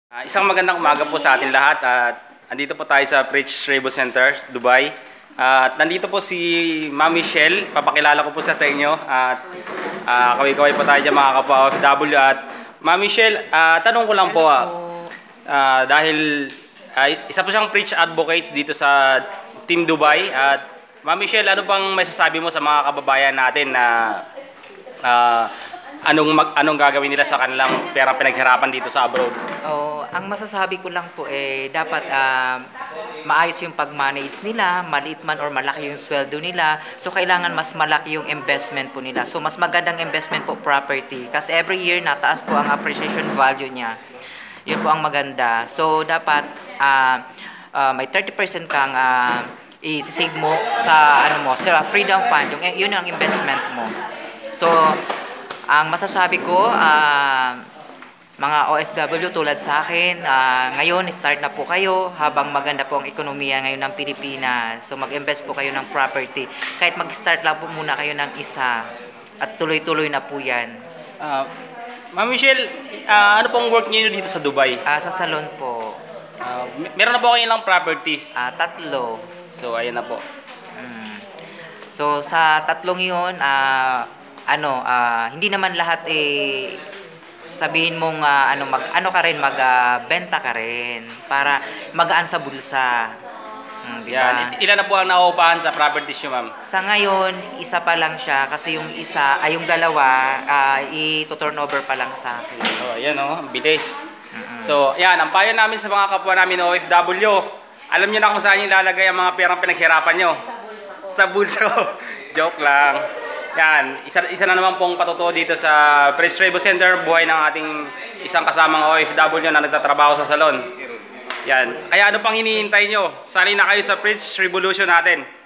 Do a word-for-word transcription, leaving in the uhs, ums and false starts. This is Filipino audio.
Uh, isang magandang umaga po sa atin lahat at andito po tayo sa Preach Revo Center, Dubai. Uh, at nandito po si Ma'am Michelle, papakilala ko po siya sa inyo at uh, kaway-kaway po tayo dyan mga kapwa O F W. At Ma'am Michelle, uh, tanong ko lang po uh, uh, dahil uh, isa po siyang Preach Advocates dito sa Team Dubai. At Ma'am Michelle, ano bang masasabi mo sa mga kababayan natin na uh, Anong mag, anong gagawin nila sa kanilang perang pinaghirapan dito sa abroad? Oh, ang masasabi ko lang po eh dapat uh, maayos yung pag-manage nila, maliit man or malaki yung sweldo nila. So kailangan mas malaki yung investment po nila. So mas magandang investment po property kasi every year nataas po ang appreciation value niya. Yun po ang maganda. So dapat uh, uh, may thirty percent kang uh, i-save mo sa ano mo, sa freedom fund. Yung yun ang investment mo. So ang masasabi ko, uh, mga O F W tulad sa akin, uh, ngayon start na po kayo habang maganda po ang ekonomiya ngayon ng Pilipinas. So mag-invest po kayo ng property. Kahit mag-start lang po muna kayo ng isa at tuloy-tuloy na po yan. Uh, Ma'am Michelle, uh, ano pong work niyo dito sa Dubai? Uh, sa salon po. Uh, meron na po kayo ilang properties? Uh, tatlo. So ayan na po. Mm. So sa tatlong yun, uh, ano uh, hindi naman lahat eh sabihin mong uh, ano mag ano ka rin magbenta uh, ka rin para magaan sa bulsa. Hmm, di ba? Yan. Ilan na po ang nauupahan sa properties niyo, ma'am? Sa ngayon, isa pa lang siya kasi yung isa ay yung dalawa uh, i-turnover pa lang sa akin. Oh, ayan oh, bilis. Mm-hmm. So, yan, ang payo namin sa mga kapwa namin O F W. Alam niyo na kung saan niyo ilalagay ang mga perang pinaghirapan niyo. Sa bulsa ko. Joke lang. Yan, isa, isa na naman pong patutuo dito sa Preach Revo Center, buhay ng ating isang kasamang O F W na nagtatrabaho sa salon. Yan, kaya ano pang hinihintay nyo? Sali na kayo sa Preach Revolution natin.